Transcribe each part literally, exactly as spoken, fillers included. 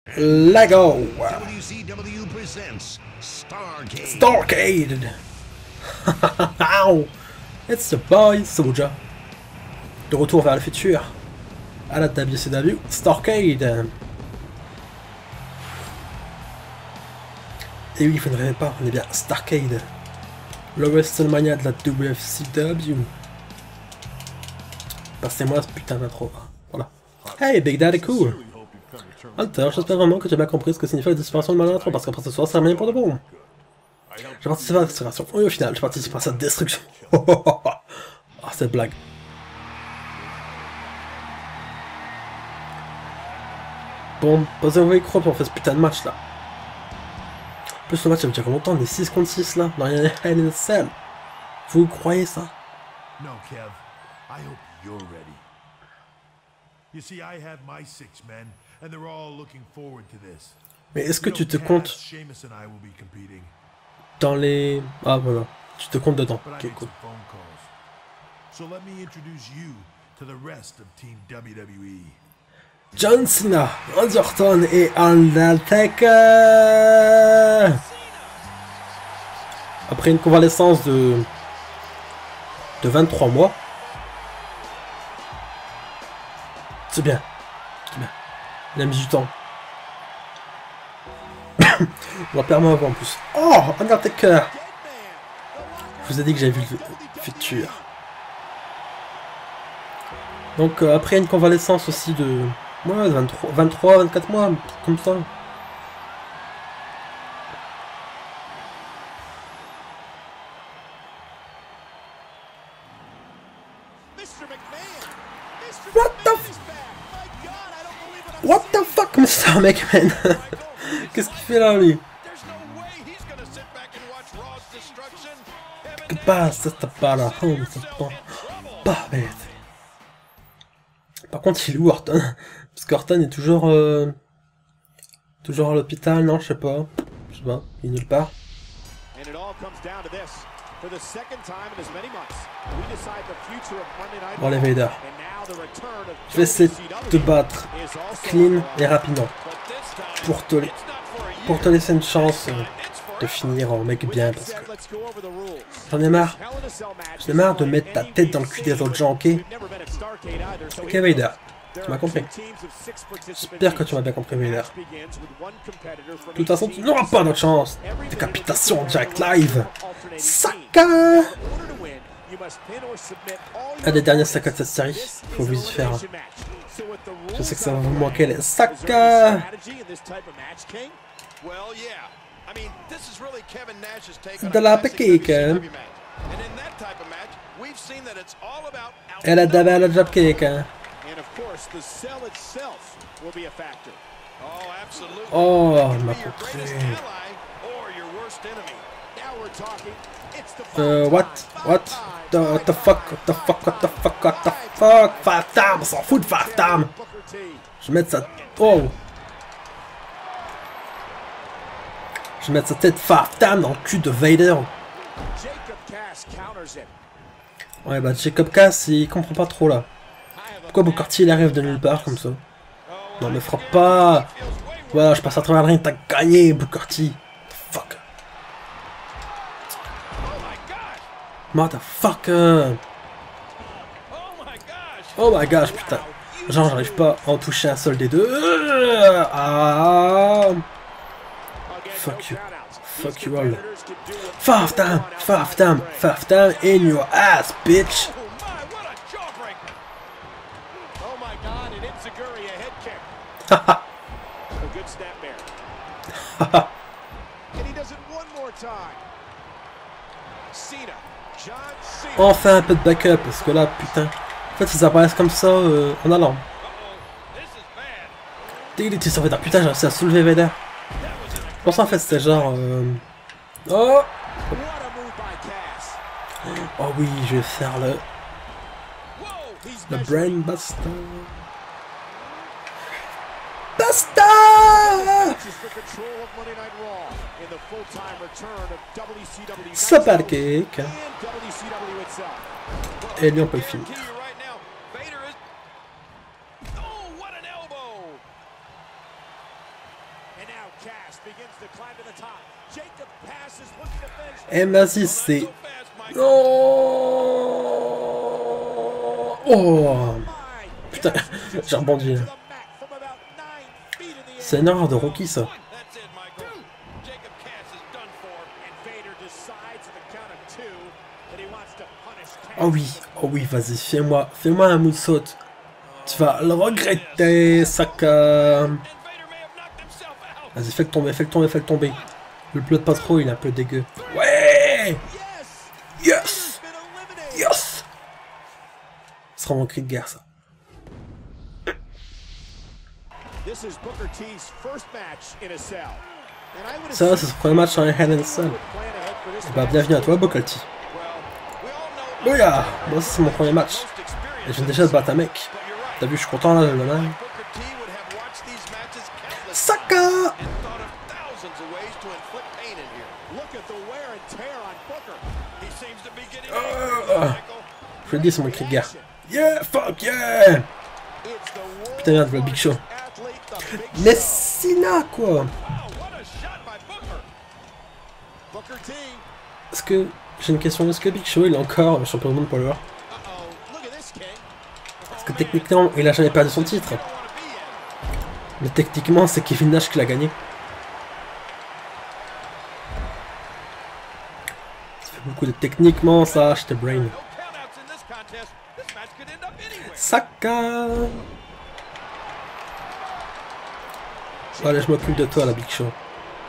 Lego W C W presents Starcade. Starcade. Ow. It's the boy Soldier. De retour vers le futur. À la W C W Starcade. Et oui, vous ne rêvez pas, on est bien Starcade. Le WrestleMania de la W C W. Passez-moi ce putain d'intro. Voilà. Hey, Big Daddy Cool. Alter, j'espère vraiment que tu as bien compris ce que signifie la disparition de mon intro, parce qu'après ce soir, c'est terminé pour de bon. J'ai participé à la restauration. Oui, au final, j'ai participé à sa destruction. Ah, cette blague. Bon, posez vos micros pour faire ce putain de match là. En plus, le match, ça veut dire combien de temps? On est six contre six là, dans Hell in a Cell. Vous croyez ça? No, Kev. I hope you're ready. You see, I have my six men, and they're all looking forward to this. Mais est-ce que tu te comptes Sheamus and I will be competing. dans les... Ah voilà, tu te comptes dedans. But I Ok, made cool. some phone calls. So let me introduce you to the rest of Team W W E. John Cena, Randy Orton et Undertaker. Après une convalescence de... de vingt-trois mois. C'est bien. C'est bien. Il a mis du temps. On va perdre avant en plus. Oh, Undertaker. Je vous ai dit que j'avais vu le futur. Donc euh, après une convalescence aussi de... Ouais, vingt-trois, vingt-quatre mois, comme ça. What the f... What the fuck, Mister McMahon. Qu'est-ce qu'il fait là, lui? Que passe, ça pas là. Pas bête. Par contre, il est où Orton? Parce qu'Orton est toujours... Euh... Toujours à l'hôpital, non, je sais pas. Je sais pas, il est nulle part. Bon, les Vader. Je vais essayer de te battre clean et rapidement. Pour te, pour te laisser une chance euh, de finir en mec bien, parce que... J'en ai marre. J'en ai marre de mettre ta tête dans le cul des autres gens, ok? Ok, Vader. Tu m'as compris. J'espère que tu m'as bien compris, Vader. De toute façon, tu n'auras pas notre chance. Décapitation en direct live. Saka. Un des derniers Saka de cette série. Faut vous y faire. Je sais que ça va vous manquer les Saka. De la cake. Elle a d'abord la job cake. Oh, il m'a contré. Euh, what? What? The, what the fuck? What the fuck? What the fuck? What the fuck? Five Time, on s'en fout de Five Time. Je vais mettre sa... Oh! Je vais mettre sa tête Five Time dans le cul de Vader. Ouais, bah Jacob Cass, il comprend pas trop là. Pourquoi Booker T il arrive de nulle part comme ça? Non mais frappe pas! Voilà, je passe à travers le ring, t'as gagné Booker T! Fuck! Motherfucker! Oh my gosh, putain! Genre, j'arrive pas à en toucher un seul des deux. Ah! Fuck you. Fuck you all. Five time! Five time! Five time in your ass, bitch! Haha! Haha! Enfin un peu de backup, parce que là, putain... En fait, ils apparaissent comme ça, euh, en allant. Il était sur Vader. Putain, j'ai réussi à soulever Vader. Je pense en fait, c'était genre... Euh... Oh! Oh oui, je vais faire le... Le Brain Buster. Buster! Super kick. Et lui on peut le finir. Eh vas-y, c'est... Oh, oh putain, j'ai rebondi. C'est une erreur de Rocky, ça. Oh oui, oh oui, vas-y, fais-moi, fais-moi un moonsault. Tu vas le regretter, Saka. Vas-y, fais-le tomber, fais-le tomber, fais-le tomber. Le bleu de pas trop, il est un peu dégueu. Ouais! Yes! Yes! Ce sera mon cri de guerre, ça. Ça, c'est son premier match en Hell in a Cell. Bah, bienvenue à toi, Booker T. Bouya! Moi, c'est mon premier match. Et je viens déjà de battre un mec. T'as vu, je suis content là, le même. Saka! Oh, je le dis, c'est mon cri de guerre. Yeah, fuck yeah! Putain, merde, le Big Show. Messina, quoi! Est-ce que... J'ai une question, est-ce que Big Show, il est encore champion du monde poids lourd? Parce que techniquement, il a jamais perdu son titre. Mais techniquement, c'est Kevin Nash qui l'a gagné. Ça fait beaucoup de techniquement, ça, je te brain. Saka! Allez, je m'occupe de toi, la Big Show.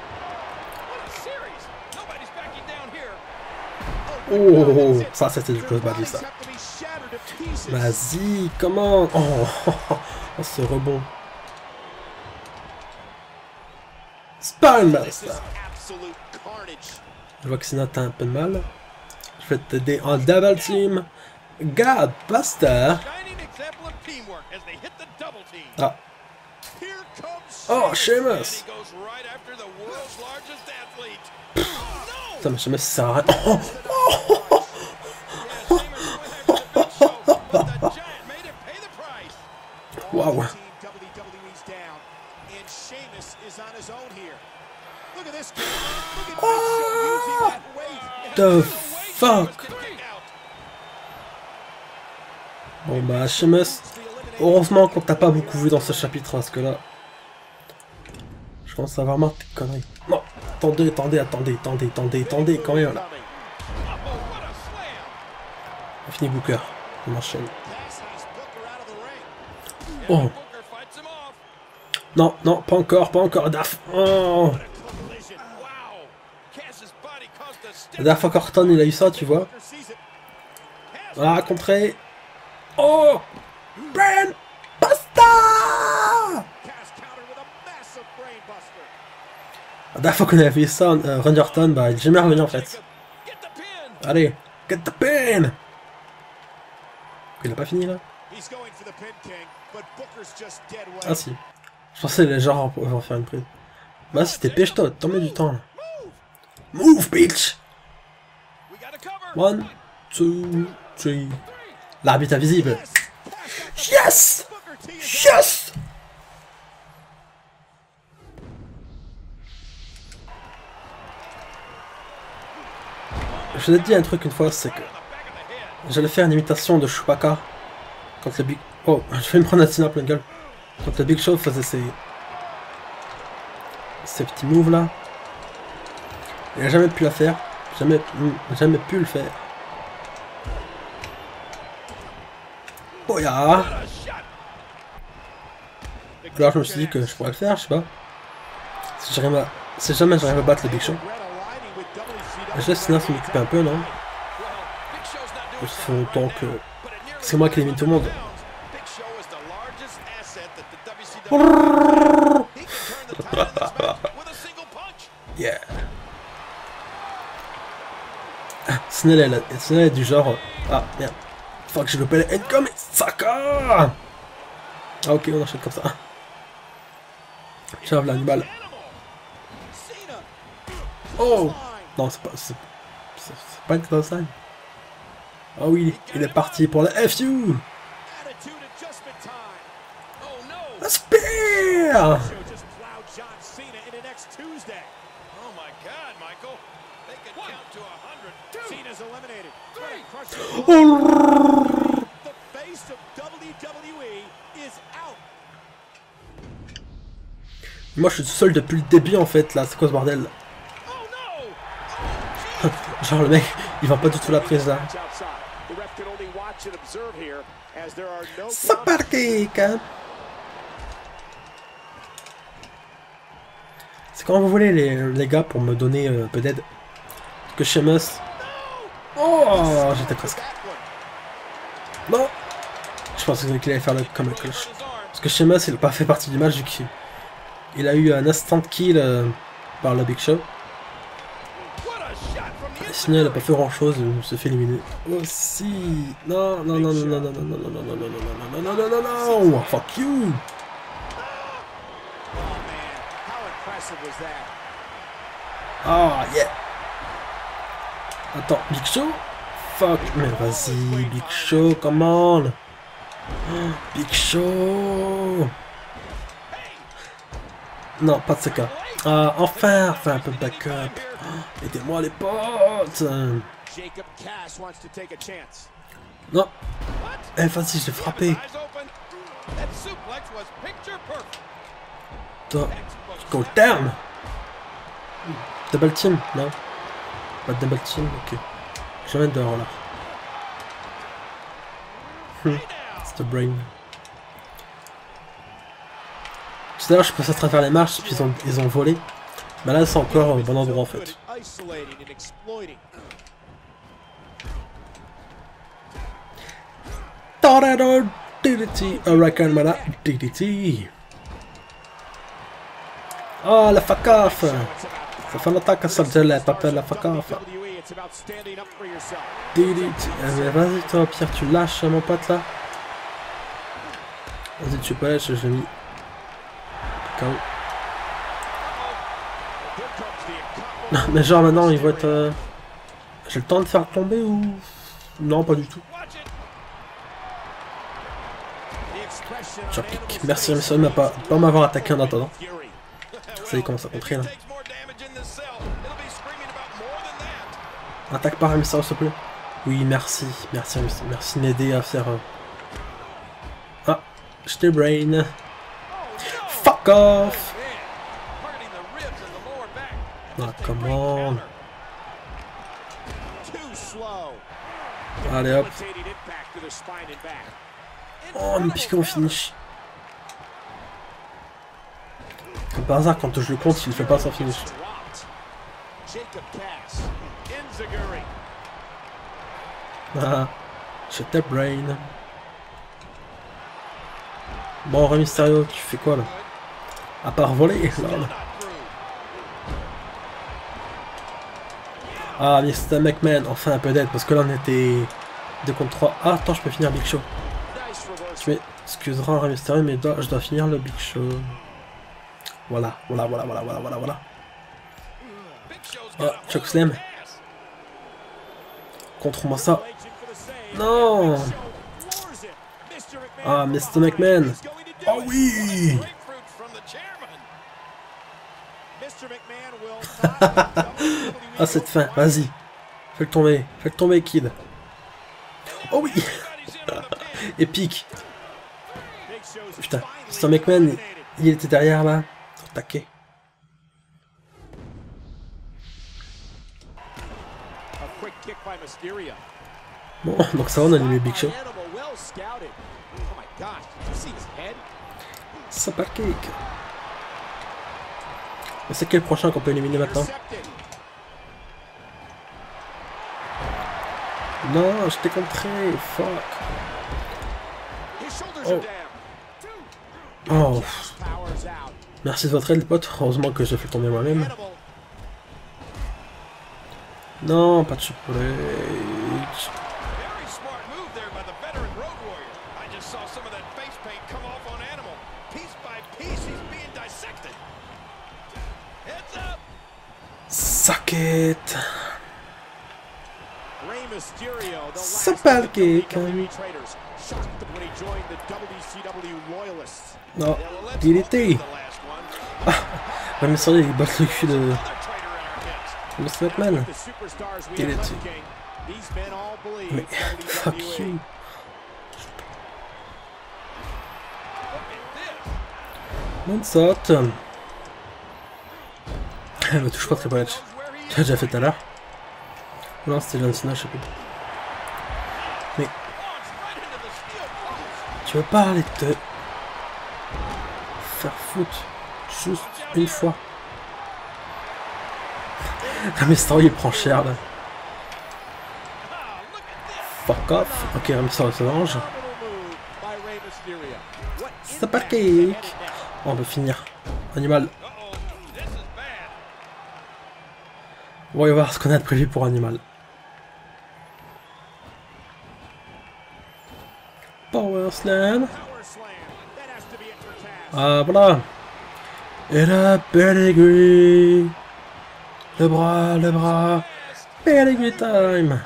Oh, ça c'était du crossbody, ça. Vas-y, comment? Oh, oh, oh, ce rebond. Spinebuster. Je vois que sinon t'as un peu de mal. Je vais t'aider en double team. Godbuster. Ah. Oh, Sheamus. Putain, mais Sheamus sert à rien. Oh, oh, wow. Oh, the fuck. Bon bah Sheamus, heureusement qu'on t'a pas beaucoup vu dans ce chapitre, parce que là, je pense à vraiment tes conneries. Non, attendez, attendez, attendez, attendez, attendez, attendez, quand même là. On finit Booker, on enchaîne. Oh. Non, non, pas encore, pas encore, Daf. Oh. La dernière fois qu'Orton il a eu ça, tu vois. Ah, contré. Oh, Brain Buster. La dernière fois qu'on avait vu ça, euh, Randy Orton, bah il est jamais revenu en fait. Allez, get the pin. Il a pas fini là. Ah si. Je pensais les gens vont faire une prise. Bah c'était pêche-toi, t'en mets du temps là. Move bitch. One, two, three. L'arbitre invisible. Yes! Yes! Je vous ai dit un truc une fois, c'est que j'allais faire une imitation de Chewbacca quand le Big... Oh, je vais me prendre un tina plein de gueule. Quand le Big Show faisait ses... ces petits moves là. Il a jamais pu la faire. Jamais, jamais pu le faire. Boya! Alors je me suis dit que je pourrais le faire, je sais pas. Si, à... si jamais j'arrive à battre le Big Show. Je laisse Tina s'en occuper un peu, non? Ça fait longtemps que... C'est moi qui élimine tout le monde. Yeah. Snell est, est du genre... Ah, merde. Faut que je le pèle income et Saka. Ah ok, on enchaîne comme ça. J'arrive l'animal. Oh. Non, c'est pas... C'est pas une close line. Ah oui, il est parti pour la F U. A spear. Oh. Moi je suis tout seul depuis le début en fait là, c'est quoi ce bordel? Genre le mec, il va pas du tout la prise là. C'est parti, hein. C'est quand vous voulez les, les gars pour me donner un euh, peu d'aide. Parce que Sheamus... Oh, j'étais presque. Non. Je pensais qu'il allait faire le comme le cloche. Parce que Sheamus il n'a pas fait partie du match vu qu'il il a eu un instant kill euh, par le Big Show. Sinon il n'a pas fait grand chose, il se fait éliminer. Aussi. Non, non, non, non, non, non, non, non, non, non, non, non, non, non, non, non, non, non, fuck you. Ah, yeah. Attends, Big Show? Fuck, mais vas-y, Big Show, come on. Big Show. Non, pas de ce cas. Ah, enfin, enfin un peu de backup. Oh, aidez-moi les potes. Non. Eh, vas-y, je l'ai frappé. Go down. Double team, non. Pas de double team, ok. Je vais mettre dehors là. Hmm. C'est brain. Tout à l'heure je passais à travers les marches puis ils ont, ils ont volé. Mais là c'est encore au bon endroit en fait. Tornado D D T, Hurricane Mana D D T. Oh la fuck off. Ça fait longtemps que ça me l'a pas fait la fuck off. D D T. Vas-y toi Pierre, tu lâches mon pote là. Vas-y tu peux lâcher, je l'ai mis. Non mais genre maintenant il va être... Euh... J'ai le temps de faire tomber ou... Non pas du tout. Dropkick. Merci monsieur de pas, pas m'avoir attaqué en attendant. Ça y est, commence à contrer là. Attaque par Mysterio s'il te plaît. Oui merci, merci merci de m'aider à faire... Euh... Ah, j'étais brain. Fuck off! Ah, come on! Allez hop! Oh, mais puisqu'on on finish! Comme par hasard, quand je le compte, il ne fait pas son finish. Ah, j'étais brain. Bon, Rey Mysterio, tu fais quoi là? À part voler, lol. Ah, mister McMahon, enfin un peu d'aide, parce que là on était deux contre trois. Ah, attends, je peux finir Big Show. Tu m'excuseras, Rey Mysterio, mais je dois, je dois finir le Big Show. Voilà, voilà, voilà, voilà, voilà, voilà, voilà. Ah, Chokeslam. Contre-moi ça. Non. Ah, mister McMahon. Oh oui. Ah cette fin, vas-y. Fais-le tomber, fais-le tomber kid. Oh oui. Épique. Putain, mister McMahon, il était derrière là. Attaqué. Bon, donc ça on a allumé Big Show. Super kick. Mais c'est quel prochain qu'on peut éliminer maintenant? Non, je t'ai contré, fuck. Oh. Oh. Merci de votre aide, pote. Heureusement que j'ai fait tomber moi-même. Non, pas de Triple H. Suck it. Super kick. Non, D D T. Ah, Rey Mysterio il botte le cul de... Mister McMahon. Il est dessus. Mais fuck you. Moonsault. Elle me touche pas Triple H. Tu l'as déjà fait tout à l'heure. Non, c'était John Cena, je sais plus. Mais... Tu veux pas aller te... faire foutre juste une fois. Ah mais Mysterio il prend cher là. Fuck off. Ok, Rey Mysterio se venge. Super kick. On peut finir. Animal. On va voir ce qu'on a de prévu pour Animal. Power Slam. Ah voilà. Et la pedigree. Le bras, le bras. Pedigree time.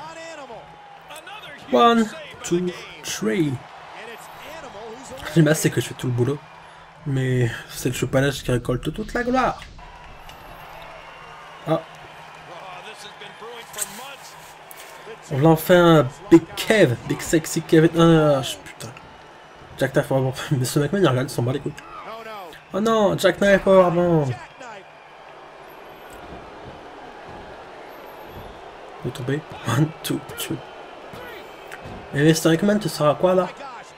One, two, three. L'image c'est que je fais tout le boulot. Mais c'est le chopalage qui récolte toute la gloire. Ah. On l'a fait un Big Kev, Big Sexy Kevin. Ah, putain. Jack Knife Powerbomb. Mais ce McMahon il regarde, il s'en bat les couilles. Oh non, Jack Knife Powerbomb. Il est tombé. One, two, three. Et Mister McMahon, tu seras quoi là?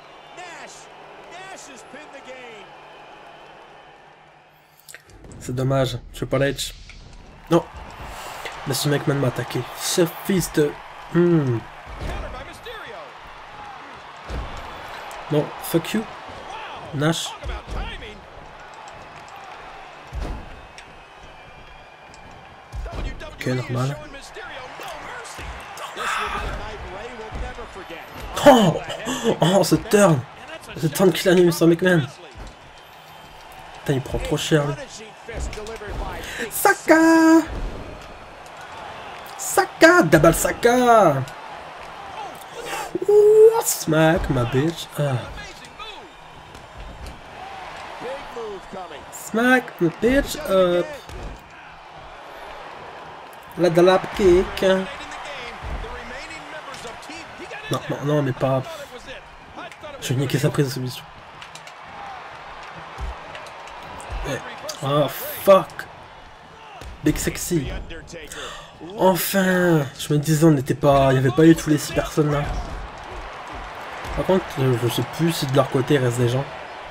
C'est dommage, je veux pas l'edge. Non. Mister McMahon m'a attaqué. Ce fils de... Hmm. Bon, fuck you. Nash. Ok, normal. Oh, oh, ce turn. Ce turn qu'il a mis Mister McMahon. Putain, il prend trop cher, lui. Saka. Saka, double Saka. Ouh, smack, ma bitch. Ah. Smack, ma bitch up. La drop kick. Non, non, non, mais pas... Je vais niquer sa prise de submission. Eh. Oh, fuck. Big Sexy. Enfin. Je me disais, on n'était pas... Il n'y avait pas eu tous les six personnes là. Par contre, je sais plus si de leur côté il reste des gens.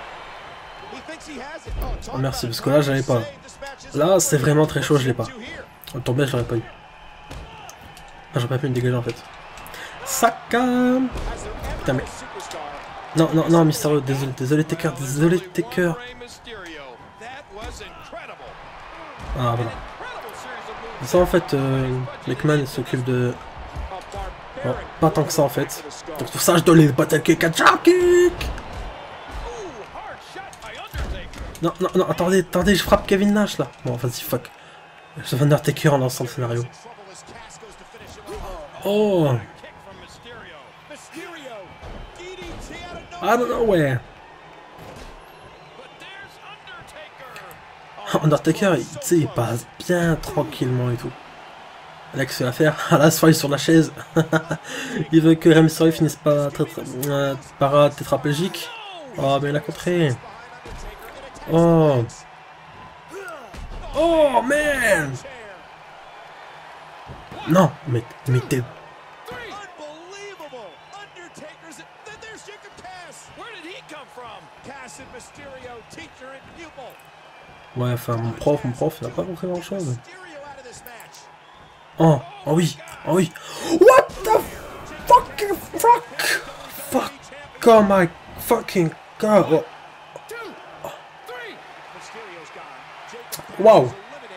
Oh, merci, parce que là, j'avais pas. Là, c'est vraiment très chaud, je l'ai pas. Le tombé, je l'aurais pas eu. Ah, j'aurais pas pu me dégager en fait. Saka. Putain mais... Non, non, non, Mysterio, désolé, désolé Taker, désolé Taker. Ah voilà. Ça en fait, euh, McMahon s'occupe de... Bon, pas tant que ça en fait. Donc pour ça je dois les battle kick à jump kick. Non, non, non, attendez, attendez, je frappe Kevin Nash là. Bon, vas-y, fuck. Je vais Undertaker en lançant le scénario. Oh. Ah non, non, ouais. Undertaker, tu sais, il passe bien tranquillement et tout. Alex fait l'affaire. Ah là, se sur la chaise. Il veut que Rey Mysterio finisse par, euh, par tétraplégique. Oh, mais il a compris. Oh. Oh, man. Non, mais, mais t'es... Ouais, enfin, mon prof, mon prof, il a pas compris grand chose. Oh, oh oui, oh oui. What the fucking fuck? Fuck, oh my fucking god. Oh. Oh. Wow.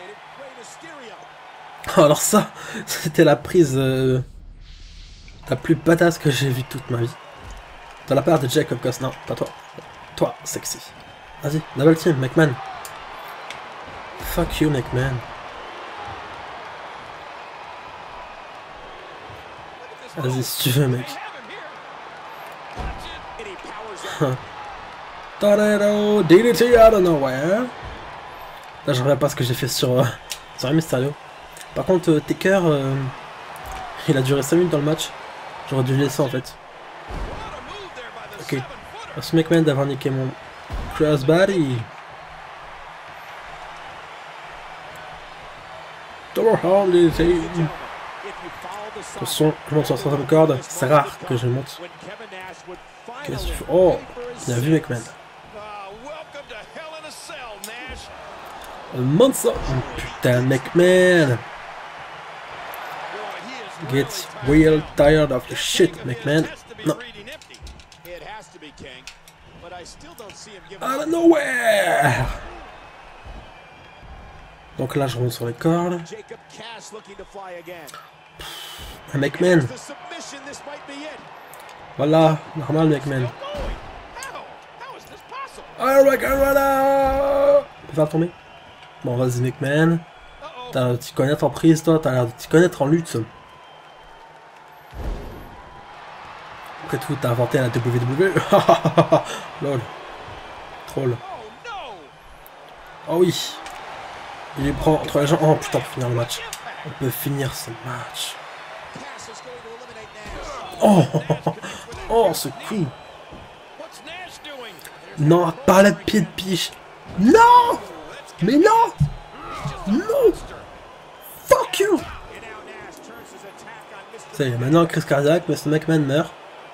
Alors ça, c'était la prise euh, la plus badass que j'ai vue toute ma vie. De la part de Jacob Cos. Non, pas toi. Toi, sexy. Vas-y, double team, McMahon. Fuck you, McMahon. Vas-y, si tu veux, mec. Tornado, D D T out of nowhere. Là, je reviens pas ce que j'ai fait sur, euh, sur Rey Mysterio. Par contre, euh, Taker, euh, il a duré cinq minutes dans le match. J'aurais dû le laisser en fait. Ok. Ce McMahon d'avoir niqué mon crossbody. Overhaul les ailes. Attention, je monte sur la troisième corde. C'est rare que je monte. Qu'est-ce que tu fais? Oh, bien vu McMahon. Monte ça. Putain, McMahon. Get real tired of the shit, McMahon. Non. Out of nowhere. Donc là, je remonte sur les cordes. Un McMahon. Voilà, normal McMahon. Oh my god, voilà. On peut faire tomber. Bon, vas-y McMahon. T'as l'air de t'y connaître en prise, toi. T'as l'air de t'y connaître en lutte. Après tout, t'as inventé la W W E. Lol. Troll. Oh oui. Il les prend entre les jambes. Oh putain, pour finir le match. On peut finir ce match. Oh, oh, ce coup. Non, pas la pied de biche. Non. Mais non. Non. Fuck you. Ça y est, maintenant crise cardiaque, mais ce McMahon meurt.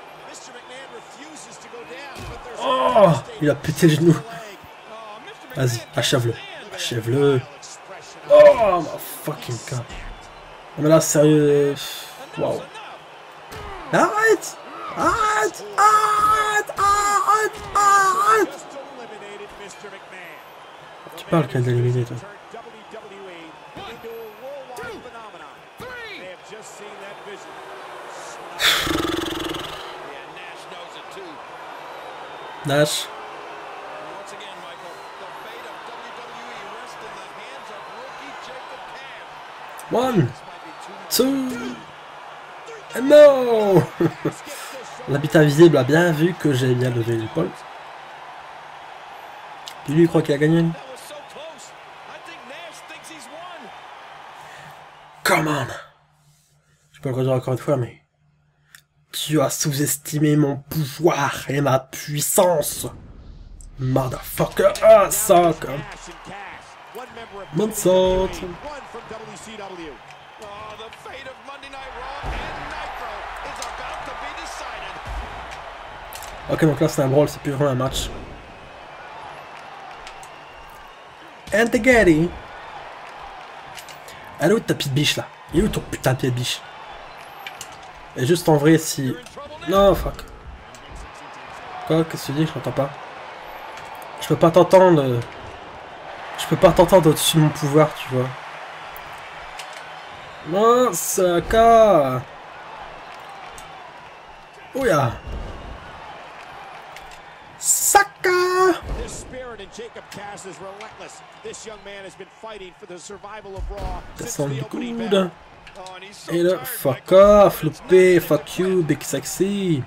Oh, il a pété le genou. Vas-y, achève-le. Achève-le. Oh, my fucking god. Mais là, sérieux. Waouh. Arrête. Arrête. Arrête. Arrête. Arrête. Tu parles qu'elle d'éliminer, toi. Nash. One, two, and no. L'habitat visible a bien vu que j'ai bien levé l'épaule. Puis lui, il croit qu'il a gagné. Come on. Je peux le redire encore une fois, mais... Tu as sous-estimé mon pouvoir et ma puissance. Motherfucker. Ah, ça, comme... Moonsault. Ok, donc là c'est un brawl, c'est plus vraiment un match. And the Getty. Elle est où ta petite biche là? Il est où ton putain de pied de biche? Et juste en vrai si... Non, fuck. Quoi? Qu'est-ce que tu dis? Je t'entends pas. Je peux pas t'entendre. Je peux pas t'entendre au-dessus de mon pouvoir, tu vois. Non, Saka. Oh ya. Saka. Descend du coude. Et là, fuck off, loupé, fuck you, big sexy.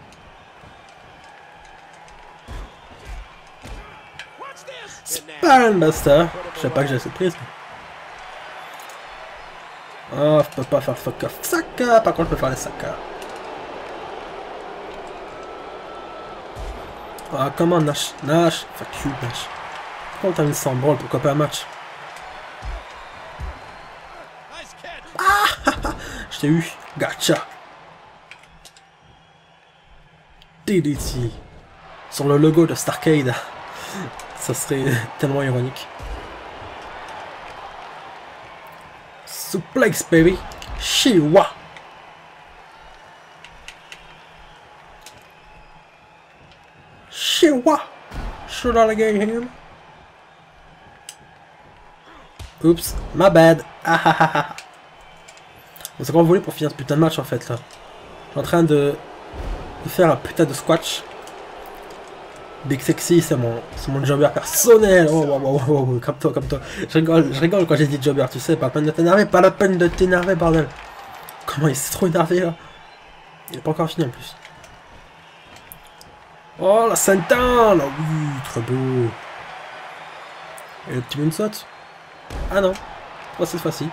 Spinbuster. Je sais pas que j'ai cette prise. Oh, je peux pas faire fuck off. Saka, par contre, je peux faire les Saka. Ah, comment Nash? Nash, fuck you, Nash. Pourquoi on t'a mis sans brawl? Pourquoi pas un match? Ah, je t'ai eu. Gotcha. D D T. Sur le logo de Starcade. Ça serait tellement ironique. Suplex, baby. Shiwa. Shiwa. Should I get him? Oops, my bad. Ah ah ah ah. C'est quoi vous voulez pour finir ce putain de match en fait là? Je suis en train de, de faire un putain de squash. Big Sexy, c'est mon, c'est mon jobber personnel. Oh, wow, wow, wow, wow, comme toi, comme toi. Je rigole, je rigole quand j'ai dit jobber, tu sais, pas la peine de t'énerver, pas la peine de t'énerver, bordel. Comment il s'est trop énervé là? Il est pas encore fini en plus. Oh, la Saint-Anne là, oui, très beau. Et le petit moonsault. Ah non. Pas cette fois-ci.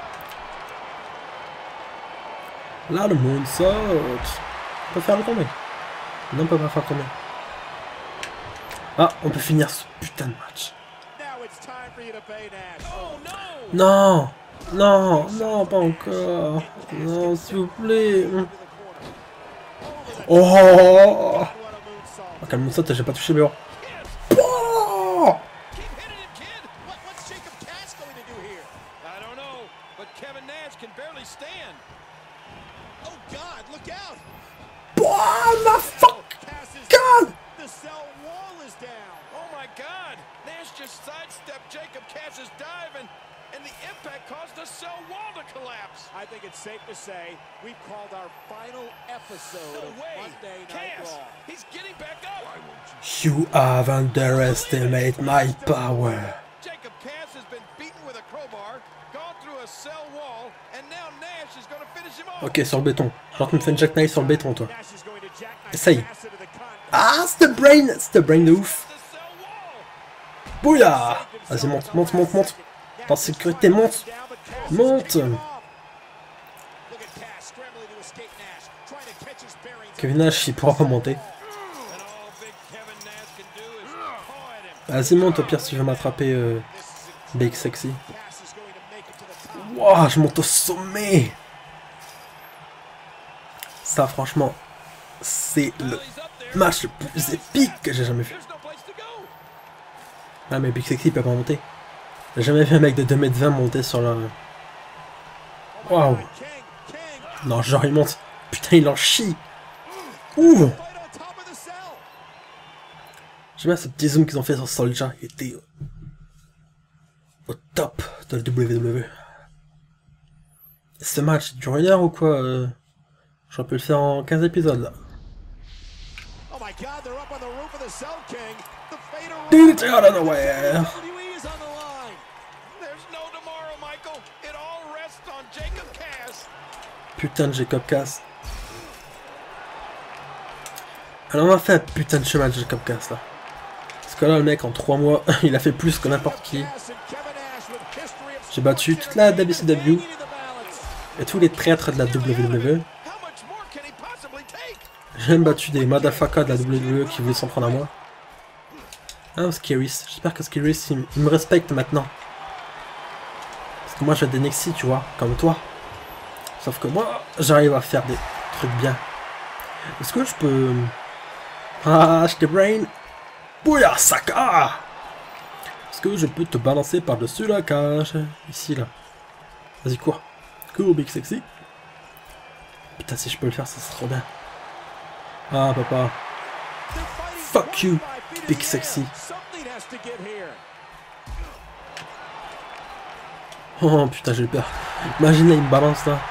Là, le moonsault. On peut faire le tomber. Non, on peut pas faire tomber. Ah, on peut finir ce putain de match. Non, non, non, pas encore. Non, s'il vous plaît. Oh, oh quel moonsault, j'ai pas touché le mur. Oh Oh my fuck God! The cell wall is down. Oh my God! Nash just sidestepped Jacob Cass's dive, and, and the impact caused the cell wall to collapse. I think it's safe to say we've called our final episode no of way. Monday Night Cass, Raw. He's getting back up. Why won't you? You have underestimated my power. Jacob Cass has been beaten with a crowbar, gone through a cell wall, and now Nash is going to finish him off. Ok, sur le béton. Genre tu me fais une jackknife sur le béton, toi. Essaye. Ah, c'est le brain, c'est le brain de ouf. Bouya. Vas-y, monte, monte, monte, monte. En sécurité, monte. Monte. Kevin Nash, il pourra pas monter. Vas-y, monte, au pire, si tu veux m'attraper, euh, Big Sexy. Wouah, je monte au sommet. Ça, franchement, c'est le match le plus épique que j'ai jamais vu. Ah, mais Big Sexy peut pas monter. J'ai jamais vu un mec de deux mètres vingt monter sur le... Waouh. Non, genre il monte. Putain, il en chie. Ouh. J'aime bien ce petit zoom qu'ils ont fait sur Soulja. Il était au top de la W W E. Ce match dure une heure ou quoi euh... J'aurais pu le faire en quinze épisodes là. Dude, it's out of nowhere. Putain de Jacob Cass. Alors on va faire un putain de chemin de Jacob Cass là. Parce que là le mec en trois mois, il a fait plus que n'importe qui. J'ai battu toute la W C W et tous les traîtres de la W W E. J'ai même battu des motherfuckers de la W W E qui voulaient s'en prendre à moi. Ah, Scaris. J'espère que Scaris, il, il me respecte maintenant. Parce que moi, j'ai des Nexi, tu vois, comme toi. Sauf que moi, j'arrive à faire des trucs bien. Est-ce que je peux... Ah, je t'ai brain. Bouya, Saka. Est-ce que je peux te balancer par-dessus la cage? Ici, là. Vas-y, cours. Cours, Big Sexy. Putain, si je peux le faire, ça serait trop bien. Ah, papa. Fuck you, Big Sexy. Oh, putain, j'ai peur. Imagine, là, il me balance, là.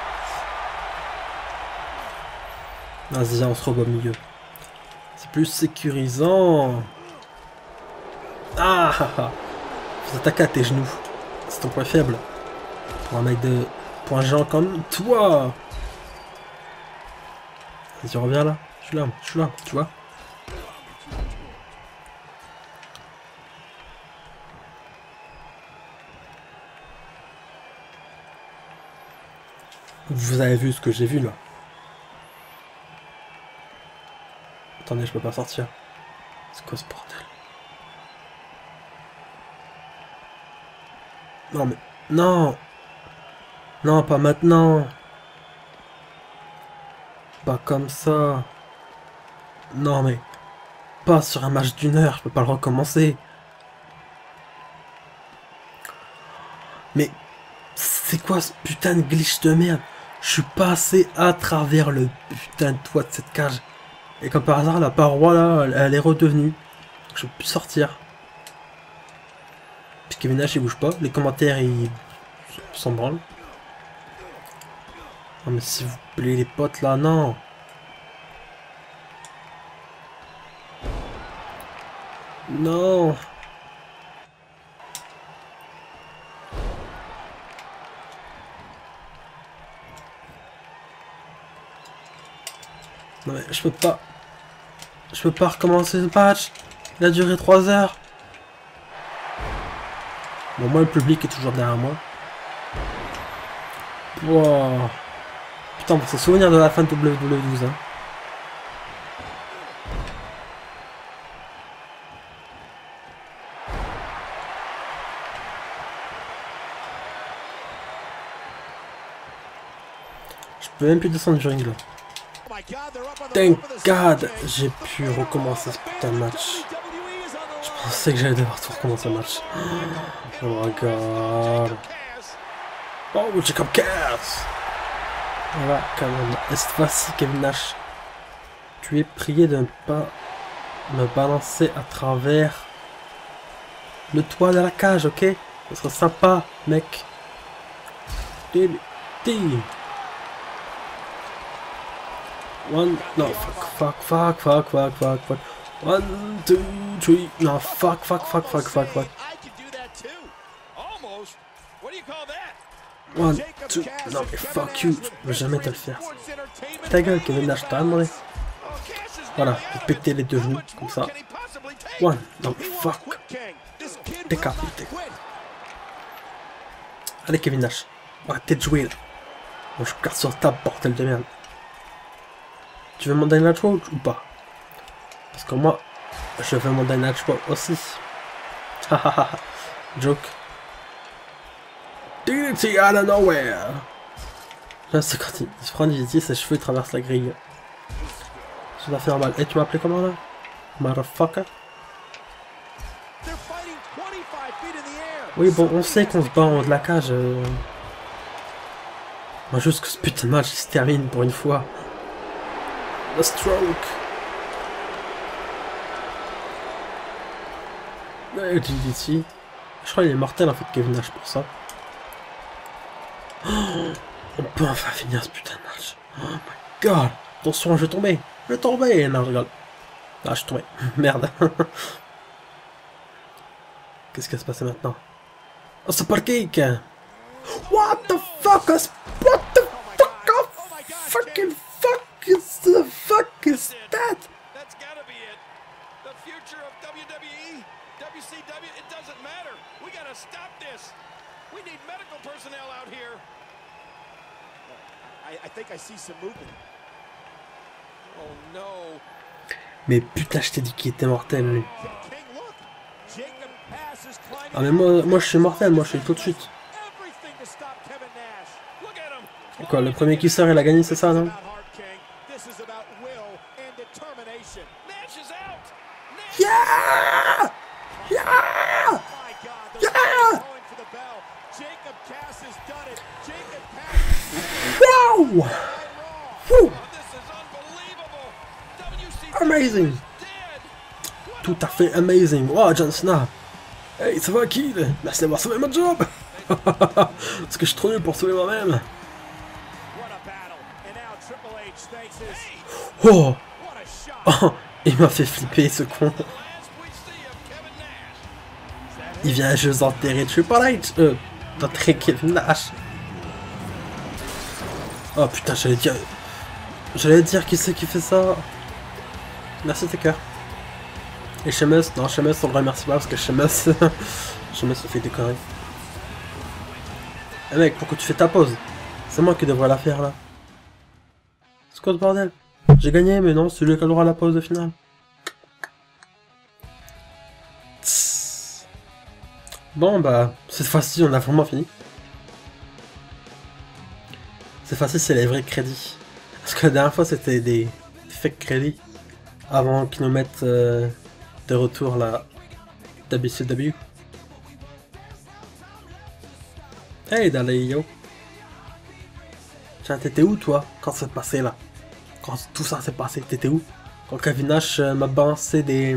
Vas-y, on se retrouve au milieu. C'est plus sécurisant. Ah, ah, ah. Faut attaquer à tes genoux. C'est ton point faible. Pour un mec de... Pour un géant comme toi. Vas-y, reviens là. Je suis là, je suis là, tu vois. Vous avez vu ce que j'ai vu là. Attendez, je peux pas sortir. C'est quoi ce bordel? Non mais... Non. Non, pas maintenant. Pas comme ça. Non mais... Pas sur un match d'une heure, je peux pas le recommencer. Mais... C'est quoi ce putain de glitch de merde? Je suis passé à travers le putain de toit de cette cage. Et comme par hasard, la paroi là, elle, elle est redevenue. Je peux plus sortir. Puis Kevin Nash il bouge pas. Les commentaires ils s'en branlent. Non mais s'il vous plaît les potes là, non. Non. Non mais je peux pas. Je peux pas recommencer ce match. Il a duré trois heures. Au moins le public est toujours derrière moi. Wow. Putain, on se souvenir de la fin de W W douze. Hein. Je peux même plus descendre du ring là. Thank God, j'ai pu recommencer ce putain de match. Je pensais que j'allais devoir tout recommencer le match. Oh my God. Oh, Jacob Cass. Voilà, quand même. Et cette fois-ci, Kevin Nash, tu es prié de ne pas me balancer à travers le toit de la cage, ok? Ce serait sympa, mec. One, no, fuck, fuck, fuck, fuck, fuck, fuck, fuck. One, two, three, no, fuck, fuck, fuck, fuck, fuck, fuck. One, two, non mais fuck you, je vais jamais te le faire. Ta gueule, Kevin Nash, t'as demandé. Voilà, je vais péter les deux genoux, comme ça. One, non mais fuck. Décapité. Allez Kevin Nash, arrêtez de jouer là. Moi je garde sur table, bordel de merde. Tu veux mon Dynamite Road ou pas? Parce que moi, je veux mon Dynamite Road aussi. Hahaha. Joke. D D T out of nowhere. Là, c'est quand il, il se prend D D T, ses cheveux traversent la grille. Ça va faire mal. Et tu m'as appelé comment là? Motherfucker. Oui, bon, on sait qu'on se bat en haut de la cage. Euh... Moi, juste que ce putain de match il se termine pour une fois. The stroke. Ouais, D D T. Je crois qu'il est mortel en fait, Kevin Nash pour ça. Oh, on peut enfin finir ce putain de match. Oh my God. Attention, je vais tomber. Je vais tomber. Non, je rigole. Ah, je suis tombé. Merde. Qu'est-ce qui va se passer maintenant? Oh, c'est pas le kick. What the fuck is... What the fuck of fucking fuck is the fuck is that? That's gotta be it. The future of W W E, W C W, it doesn't matter. We gotta stop this. We need medical personnel out here. I, I think I see some movement. Oh no. Mais putain, je t'ai dit qu'il était mortel, lui. Ah mais moi, moi je suis mortel, moi je suis tout de suite. Quoi, le premier qui sort il a gagné, c'est ça, non? Yeah! Yeah! Yeah! Wow! Woo! Amazing! Tout à fait amazing! Wow, John Cena! Hey, ça va, Kid? Merci d'avoir sauvé mon job! Parce que je suis trop nul pour sauver moi-même! Oh! Oh! Il m'a fait flipper, ce con! Il vient juste enterrer Triple H! Euh, d'enterrer Kevin Nash! Oh putain, j'allais dire... J'allais dire qui c'est qui fait ça! Merci Taker! Et Sheamus, non Sheamus on le remercie pas parce que Sheamus, Sheamus se fait décorer. Eh mec, pourquoi tu fais ta pause? C'est moi qui devrais la faire là. C'est quoi ce bordel? J'ai gagné mais non, c'est lui qui aura la pause de finale. Tss. Bon bah, cette fois-ci on a vraiment fini. Cette fois-ci c'est les vrais crédits. Parce que la dernière fois c'était des fake crédits. Avant qu'ils nous mettent... Euh... de retour la W C W. Hey Dalai yo. Tiens, t'étais où toi quand c'est passé là? Quand tout ça s'est passé, t'étais où? Quand Kevin Nash euh, m'a balancé des...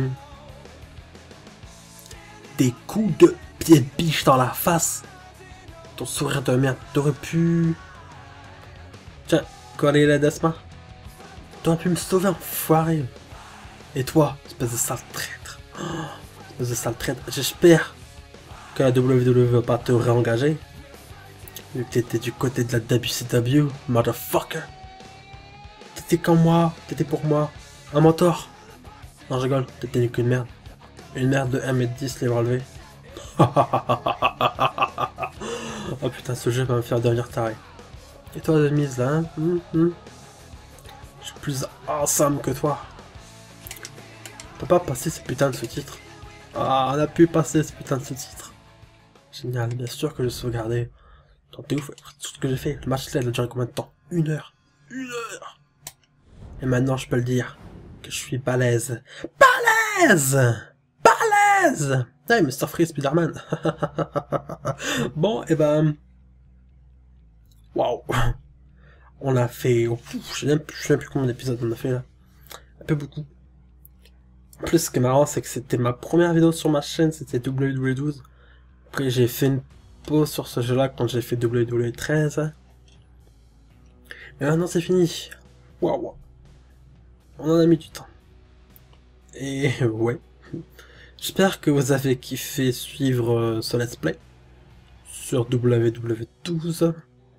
des coups de pied de biche dans la face. Ton sourire de merde, t'aurais pu... Tiens, coller la Desma. T'aurais pu me sauver, enfoiré. Et toi, espèce de sale traître. Oh, espèce de sale traître. J'espère que la W W E va pas te réengager. Vu que t'étais du côté de la W C W, motherfucker. T'étais comme moi, t'étais pour moi. Un mentor. Non, je rigole, t'étais qu'une merde. Une merde de un mètre dix, les bras levés. Oh putain, ce jeu va me faire devenir taré. Et toi de mise là, hein hum, hum. Je suis plus awesome que toi. On peut pas passer ce putain de ce titre. Ah, on a pu passer ce putain de ce titre. Génial, bien sûr que je sauvegardé. T'es ouf, tout ce que j'ai fait. Le match là, il a duré combien de temps? Une heure. Une heure. Et maintenant, je peux le dire que je suis balèze. Balèze Balèze Hey, mister Freeze, Spider-Man. Bon, et ben... Waouh. On a fait... Oh, je sais même plus combien d'épisodes on a fait là. Un peu beaucoup. En plus, ce qui est marrant, c'est que c'était ma première vidéo sur ma chaîne, c'était W W douze. Après, j'ai fait une pause sur ce jeu-là quand j'ai fait W W treize. Mais maintenant, c'est fini. Waouh. On en a mis du temps. Et ouais. J'espère que vous avez kiffé suivre ce let's play sur W W douze.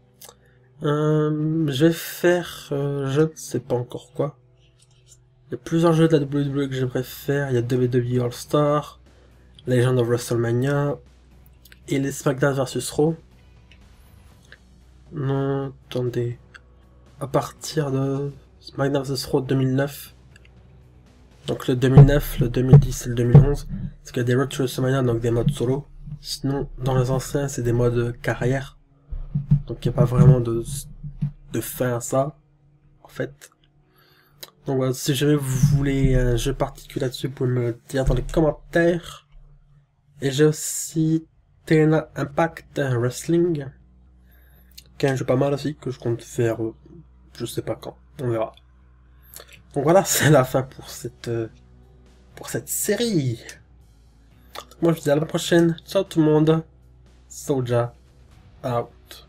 Euh, je vais faire... Euh, je ne sais pas encore quoi. Il y a plusieurs jeux de la W W E que j'aimerais faire. Il y a W W E All-Star, Legend of WrestleMania et les SmackDown versus Raw. Non, attendez. À partir de SmackDown versus Raw deux mille neuf. Donc le deux mille neuf, le deux mille dix et le deux mille onze. Parce qu'il y a des Road to WrestleMania, donc des modes solo. Sinon, dans les anciens, c'est des modes carrière. Donc il n'y a pas vraiment de, de fin à ça, en fait. Donc voilà, si jamais vous voulez un jeu particulier là-dessus, vous pouvez me le dire dans les commentaires. Et j'ai aussi T N A Impact Wrestling, qui est un jeu pas mal aussi, que je compte faire, euh, je sais pas quand, on verra. Donc voilà, c'est la fin pour cette, euh, pour cette série. Donc moi je vous dis à la prochaine, ciao tout le monde, Soulja out.